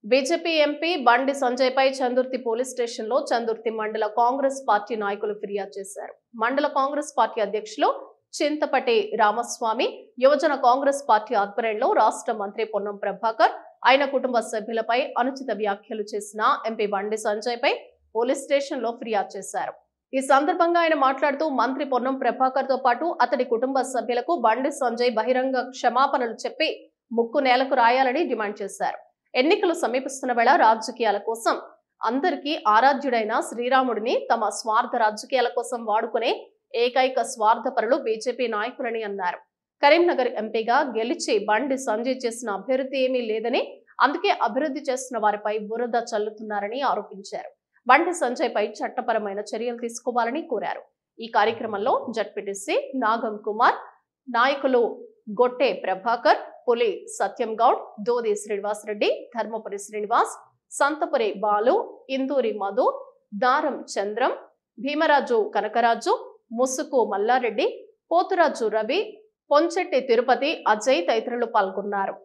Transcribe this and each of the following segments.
BJP MP Bandi Sanjay పై Chandurthi police station లో చందుర్తి మండల కాంగ్రెస్ పార్టీ నాయకులు ఫిర్యాదు చేశారు. మండల కాంగ్రెస్ పార్టీ అధ్యక్షులు చింతపటి రామస్వామి, యువజన కాంగ్రెస్ పార్టీ ఆధ్వర్యంలో రాష్ట్ర మంత్రి పొన్నం ప్రభాకర్, ఆయన కుటుంబ సభ్యులపై అనుచిత వ్యాఖ్యలు చేసిన ఎంపీ బండి సంజయ్ పై పోలీస్ స్టేషన్ లో ఫిర్యాదు చేశారు. ఈ సందర్భంగా ఆయన మాట్లాడుతూ మంత్రి పొన్నం ప్రభాకర్ తో పాటు అతడి కుటుంబ సభ్యులకు బండి సంజయ్ బహిరంగ క్షమాపణలు చెప్పి ముక్కు నేలకు రాయాలని డిమాండ్ చేశారు. ఎన్నికలు సమీపిస్తున్న వేళ రాజకీయాల కోసం అందరికీ ఆరాధ్యుడైన శ్రీరాముడిని తమ స్వార్థ రాజకీయాల కోసం వాడుకునే ఏకైక స్వార్థపరులు బీజేపీ నాయకులని అన్నారు. కరీంనగర్ ఎంపీగా గెలిచి బండి సంజయ్ చేసిన అభివృద్ధి ఏమీ లేదని, అందుకే అభివృద్ధి చేస్తున్న వారిపై బురద చల్లుతున్నారని ఆరోపించారు. బండి సంజయ్ పై చట్టపరమైన చర్యలు తీసుకోవాలని కోరారు. ఈ కార్యక్రమంలో జడ్పీటీసీ నాగం కుమార్, నాయకులు గొట్టె ప్రభాకర్, పులి సత్యం గౌడ్, దోది శ్రీనివాస్ రెడ్డి, ధర్మపురి శ్రీనివాస్, సంతపురి బాలు, ఇందూరి మధు, దారం చంద్రం, భీమరాజు కనకరాజు, ముసుకు మల్లారెడ్డి, పోతురాజు రవి, పొంచెట్టి తిరుపతి, అజయ్ తదితరులు పాల్గొన్నారు.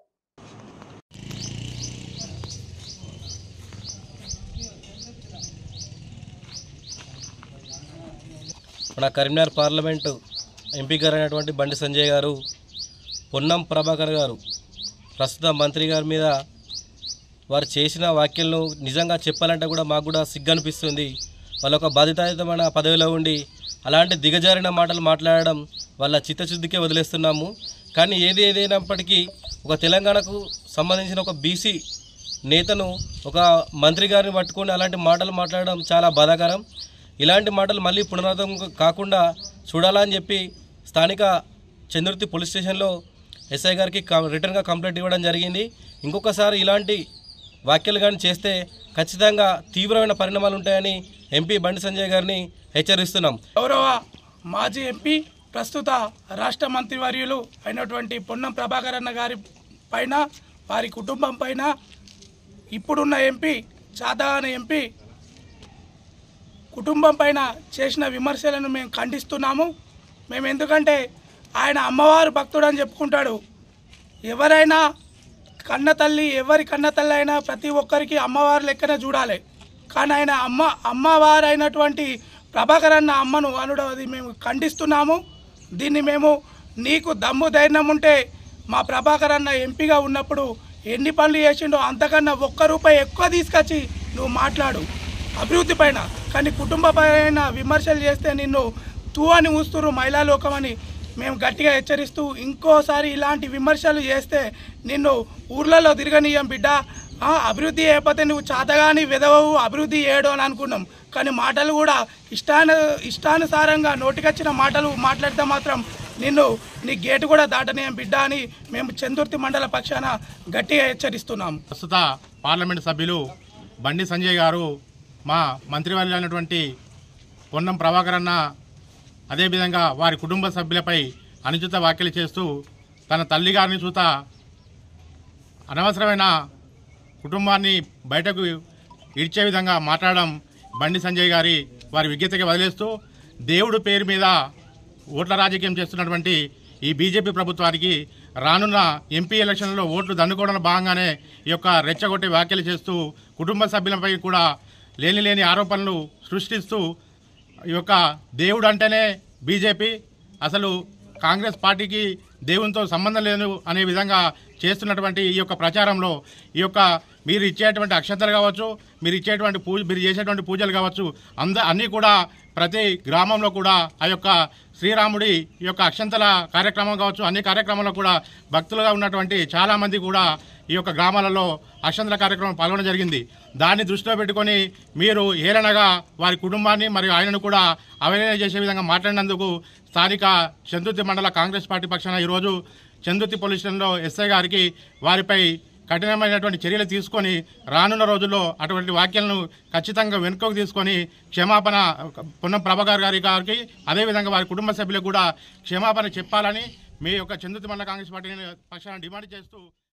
మన కరీంనగర్ పార్లమెంటు ఎంపీ గారు అయినటువంటి బండి సంజయ్ గారు, పొన్నం ప్రభాకర్ గారు ప్రస్తుత మంత్రి గారి మీద వారు చేసిన వ్యాఖ్యలను నిజంగా చెప్పాలంటే కూడా మాకు కూడా సిగ్గు అనిపిస్తుంది. వాళ్ళ ఒక బాధితాయుతమైన పదవిలో ఉండి అలాంటి దిగజారిన మాటలు మాట్లాడడం వాళ్ళ చిత్తశుద్ధికే వదిలేస్తున్నాము. కానీ ఏదైనప్పటికీ ఒక తెలంగాణకు సంబంధించిన ఒక బీసీ నేతను ఒక మంత్రి గారిని పట్టుకొని అలాంటి మాటలు మాట్లాడడం చాలా బాధాకరం. ఇలాంటి మాటలు మళ్ళీ పునరావృతం కాకుండా చూడాలని చెప్పి స్థానిక చందుర్తి పోలీస్ స్టేషన్లో ఎస్ఐ గారికి రిటర్న్గా కంప్లైంట్ ఇవ్వడం జరిగింది. ఇంకొకసారి ఇలాంటి వ్యాఖ్యలు కానీ చేస్తే ఖచ్చితంగా తీవ్రమైన పరిణామాలు ఉంటాయని ఎంపీ బండి సంజయ్ గారిని హెచ్చరిస్తున్నాం. గౌరవ మాజీ ఎంపీ, ప్రస్తుత రాష్ట్ర మంత్రివర్యులు అయినటువంటి పొన్నం ప్రభాకర్ అన్న గారి పైన, వారి కుటుంబం పైన, ఇప్పుడున్న ఎంపీ చాదాన ఎంపీ కుటుంబం పైన చేసిన విమర్శలను మేము ఖండిస్తున్నాము. మేము ఎందుకంటే ఆయన అమ్మవారు భక్తుడు అని చెప్పుకుంటాడు. ఎవరైనా కన్నతల్లి, ఎవరి కన్నతల్లి అయినా ప్రతి ఒక్కరికి అమ్మవారు లెక్కనే చూడాలి. కానీ ఆయన అమ్మవారు అయినటువంటి ప్రభాకర్ అన్న అమ్మను అనుడు అది మేము ఖండిస్తున్నాము. దీన్ని మేము, నీకు దమ్ము ధైర్యం ఉంటే మా ప్రభాకర్ అన్న ఎంపీగా ఉన్నప్పుడు ఎన్ని పనులు చేసిండో అంతకన్నా ₹1 ఎక్కువ తీసుకొచ్చి నువ్వు మాట్లాడు అభివృద్ధి పైన. కానీ కుటుంబ పైన విమర్శలు చేస్తే నిన్ను తూ అని ఊస్తురు మహిళా లోకం అని మేము గట్టిగా హెచ్చరిస్తూ, ఇంకోసారి ఇలాంటి విమర్శలు చేస్తే నిన్ను ఊర్లలో తిరగనీయం బిడ్డ. అభివృద్ధి చేయకపోతే నువ్వు చాతగాని వెదవవు, అభివృద్ధి చేయడు అని అనుకున్నాం. కానీ మాటలు కూడా ఇష్టానుసారంగా నోటికొచ్చిన మాటలు మాట్లాడితే మాత్రం నీ గేటు కూడా దాటనీయం బిడ్డ అని మేము చందుర్తి మండల పక్షాన గట్టిగా హెచ్చరిస్తున్నాం. ప్రస్తుత పార్లమెంటు సభ్యులు బండి సంజయ్ గారు మా మంత్రివర్యులు అయినటువంటి పొన్నం ప్రభాకర్ అన్న, అదేవిధంగా వారి కుటుంబ సభ్యులపై అనుచిత వ్యాఖ్యలు చేస్తూ తన తల్లి గారిని చూత అనవసరమైన కుటుంబాన్ని బయటకు ఇడ్చే విధంగా మాట్లాడడం బండి సంజయ్ గారి వారి విజ్ఞతకి వదిలేస్తూ, దేవుడు పేరు మీద ఓట్ల రాజకీయం చేస్తున్నటువంటి ఈ బీజేపీ ప్రభుత్వానికి రానున్న ఎంపీ ఎలక్షన్లో ఓట్లు దండుకోవడంలో భాగంగానే ఈ యొక్క రెచ్చగొట్టే వ్యాఖ్యలు చేస్తూ కుటుంబ సభ్యులపై కూడా లేని ఆరోపణలు సృష్టిస్తూ, ఈ యొక్క దేవుడు అంటేనే బీజేపీ, అసలు కాంగ్రెస్ పార్టీకి దేవునితో సంబంధం లేదు అనే విధంగా చేస్తున్నటువంటి ఈ యొక్క ప్రచారంలో ఈ యొక్క మీరు ఇచ్చేటువంటి అక్షంతలు కావచ్చు, మీరు చేసేటువంటి పూజలు కావచ్చు, అన్నీ కూడా ప్రతి గ్రామంలో కూడా ఆ యొక్క శ్రీరాముడి ఈ యొక్క అక్షంతల కార్యక్రమం కావచ్చు, అన్ని కార్యక్రమాల్లో కూడా భక్తులుగా ఉన్నటువంటి చాలామంది కూడా ఈ యొక్క గ్రామాలలో అక్షంతల కార్యక్రమం పాల్గొనడం జరిగింది. దాన్ని దృష్టిలో పెట్టుకొని మీరు హేళనగా వారి కుటుంబాన్ని మరియు ఆయనను కూడా అవహేళన చేసే విధంగా మాట్లాడినందుకు స్థానిక చందుర్తి మండల కాంగ్రెస్ పార్టీ పక్షాన ఈరోజు చందుర్తి పోలీస్ స్టేషన్లో ఎస్ఐ గారికి వారిపై కఠినమైనటువంటి చర్యలు తీసుకొని రానున్న రోజుల్లో అటువంటి వ్యాఖ్యలను ఖచ్చితంగా వెనుకకు తీసుకొని క్షమాపణ పొన్నం ప్రభాకర్ గారికి అదేవిధంగా వారి కుటుంబ సభ్యులకు కూడా క్షమాపణ చెప్పాలని మీ యొక్క చందుర్తి మండల కాంగ్రెస్ పార్టీ పక్షాన డిమాండ్ చేస్తూ